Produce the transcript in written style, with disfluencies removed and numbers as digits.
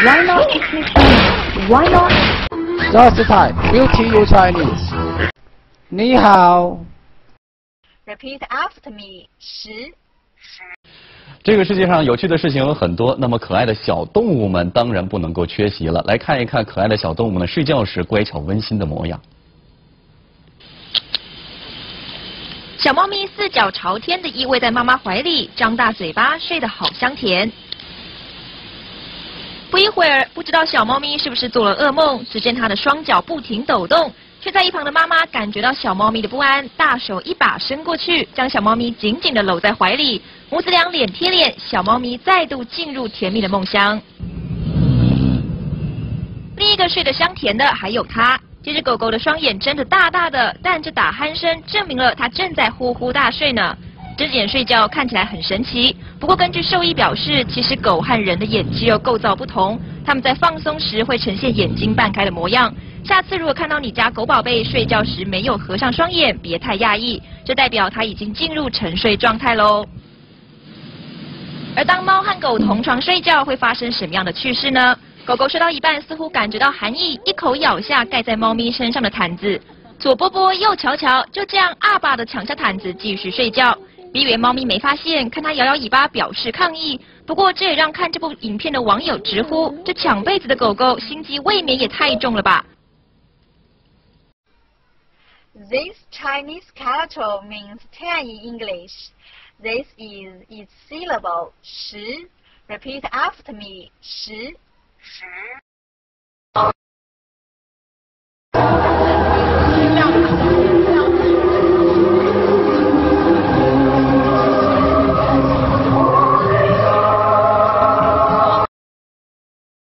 Why not speak Chinese? Why not? Just time, we'll teach you Chinese. 你好。 Repeat after me. 10。 这个世界上有趣的事情有很多，那么可爱的小动物们当然不能够缺席了。来看一看可爱的小动物们睡觉时乖巧温馨的模样。 小猫咪四脚朝天的依偎在妈妈怀里，张大嘴巴，睡得好香甜。不一会儿，不知道小猫咪是不是做了噩梦，只见它的双脚不停抖动，却在一旁的妈妈感觉到小猫咪的不安，大手一把伸过去，将小猫咪紧紧地搂在怀里，母子俩脸贴脸，小猫咪再度进入甜蜜的梦乡。另一个睡得香甜的还有它。这只狗狗的双眼睁得大大的，但这打鼾声证明了它正在呼呼大睡呢。睁着眼睡觉看起来很神奇，不过根据兽医表示，其实狗和人的眼肌肉构造不同，它们在放松时会呈现眼睛半开的模样。下次如果看到你家狗宝贝睡觉时没有合上双眼，别太讶异，这代表它已经进入沉睡状态喽。而当猫和狗同床睡觉，会发生什么样的趣事呢？狗狗睡到一半，似乎感觉到寒意，一口咬下盖在猫咪身上的毯子，左拨拨，右瞧瞧，就这样阿爸的抢下毯子继续睡觉。别以为猫咪没发现，看它摇摇尾巴表示抗议。不过这也让看这部影片的网友直呼：这抢被子的狗狗心机未免也太重了吧！ This Chinese character means 10 in English. This is its syllable 10. Repeat after me. 10.